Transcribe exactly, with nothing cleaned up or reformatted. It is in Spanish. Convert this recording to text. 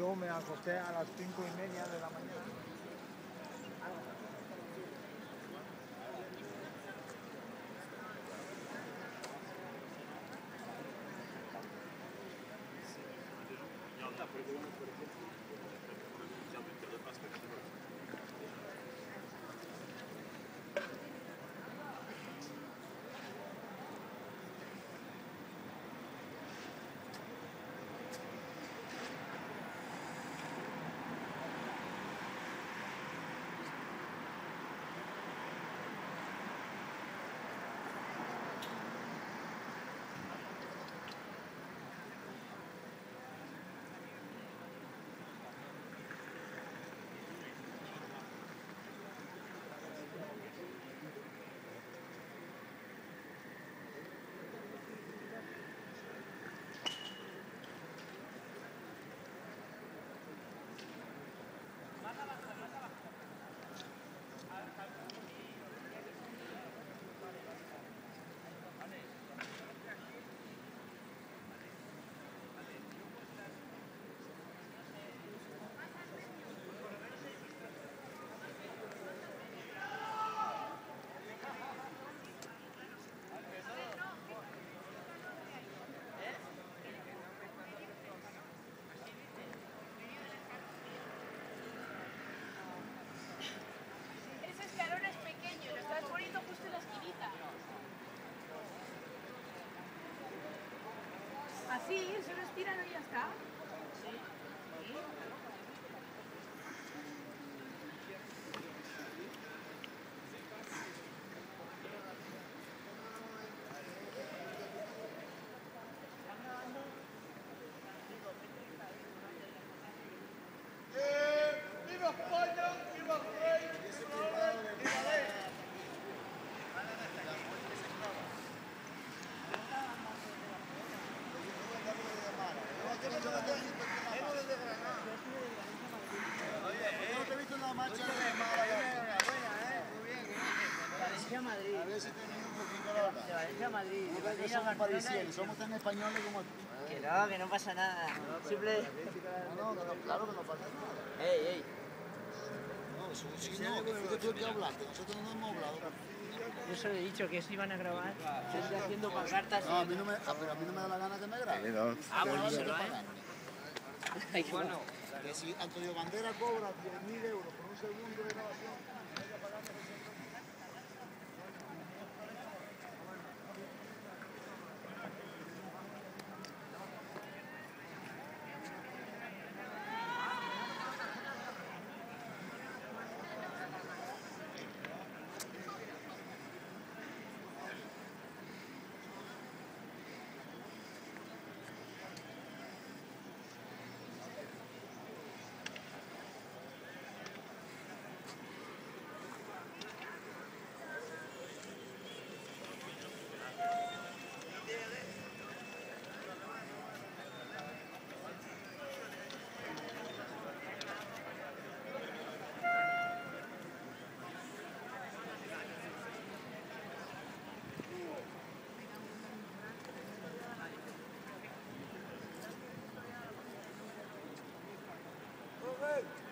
Yo me acosté a las cinco y media de la mañana. Así, solo estiran y ya está. ¡Viva España! ¡Viva el rey! No te he visto una marcha de Málaga. Valencia Madrid. A ver si te viene un poquito la De Valencia Madrid. No ves que somos parisienses, somos tan españoles como tú. Que no, que no pasa nada. Simple. No, no, claro que no pasa nada. Ey, ey. No, eso sí, no, que fuiste tú el que hablaste, nosotros no hemos hablado. Yo solo he dicho que se iban a grabar. Se estoy haciendo pancartas. No, a mí no me, ah, pero a mí no me da la gana que me graben. Ah, bueno, se lo hay. Ay, bueno. Que si Antonio Bandera cobra diez mil euros por un segundo de grabación, ¡Corre!